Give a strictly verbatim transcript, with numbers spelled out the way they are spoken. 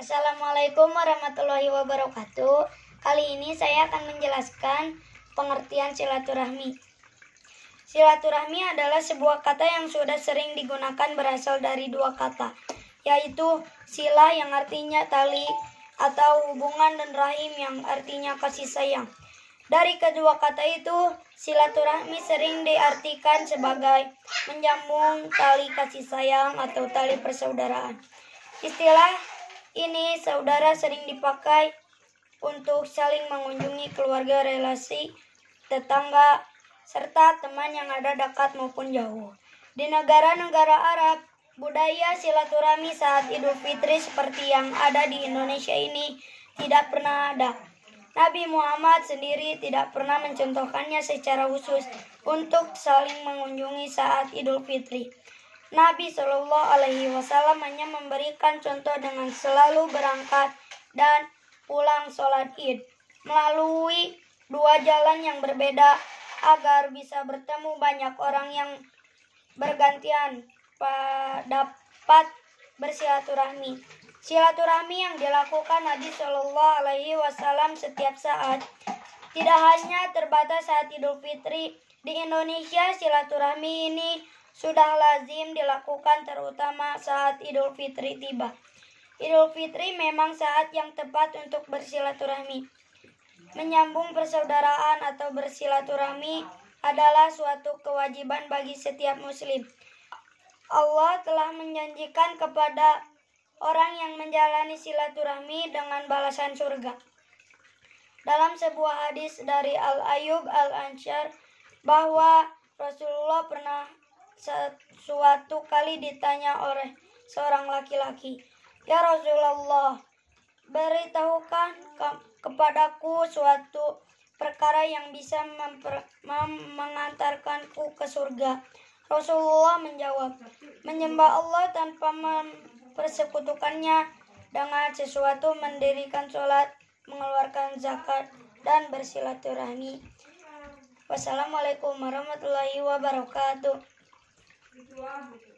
Assalamualaikum warahmatullahi wabarakatuh. Kali ini saya akan menjelaskan pengertian silaturahmi. Silaturahmi adalah sebuah kata yang sudah sering digunakan berasal dari dua kata, yaitu sila yang artinya tali atau hubungan dan rahim yang artinya kasih sayang. Dari kedua kata itu, silaturahmi sering diartikan sebagai menyambung tali kasih sayang atau tali persaudaraan. Istilah ini saudara sering dipakai untuk saling mengunjungi keluarga, relasi, tetangga, serta teman yang ada dekat maupun jauh. Di negara-negara Arab, budaya silaturahmi saat Idul Fitri seperti yang ada di Indonesia ini tidak pernah ada. Nabi Muhammad sendiri tidak pernah mencontohkannya secara khusus untuk saling mengunjungi saat Idul Fitri. Nabi Shallallahu Alaihi Wasallam hanya memberikan contoh dengan selalu berangkat dan pulang sholat Id melalui dua jalan yang berbeda agar bisa bertemu banyak orang yang bergantian dapat bersilaturahmi. Silaturahmi yang dilakukan Nabi Shallallahu Alaihi Wasallam setiap saat, tidak hanya terbatas saat Idul Fitri. Di Indonesia, silaturahmi ini sudah lazim dilakukan terutama saat Idul Fitri tiba. Idul Fitri memang saat yang tepat untuk bersilaturahmi. Menyambung persaudaraan atau bersilaturahmi adalah suatu kewajiban bagi setiap muslim. Allah telah menjanjikan kepada orang yang menjalani silaturahmi dengan balasan surga. Dalam sebuah hadis dari Al-Ayyub Al-Ansyar bahwa Rasulullah pernah suatu kali ditanya oleh seorang laki-laki, "Ya Rasulullah, beritahukan ke- kepadaku suatu perkara yang bisa memper- mem- mengantarkanku ke surga." Rasulullah menjawab, "Menyembah Allah tanpa mempersekutukannya dengan sesuatu, mendirikan sholat, mengeluarkan zakat, dan bersilaturahmi." Wassalamualaikum warahmatullahi wabarakatuh. Gitu lah, gitu.